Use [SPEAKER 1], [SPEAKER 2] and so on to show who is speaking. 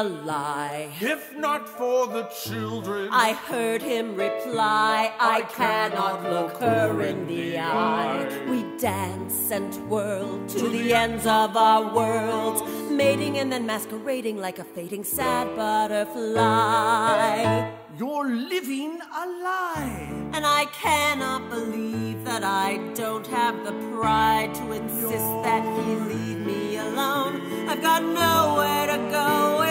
[SPEAKER 1] lie.
[SPEAKER 2] If not for the children,
[SPEAKER 1] I heard him reply, I cannot look her in the eye. We dance and twirl to the ends of our worlds, mating and then masquerading like a fading sad butterfly.
[SPEAKER 2] you're living a lie.
[SPEAKER 1] And I cannot believe that I don't have the pride to insist that he leave me alone. I've got nowhere to go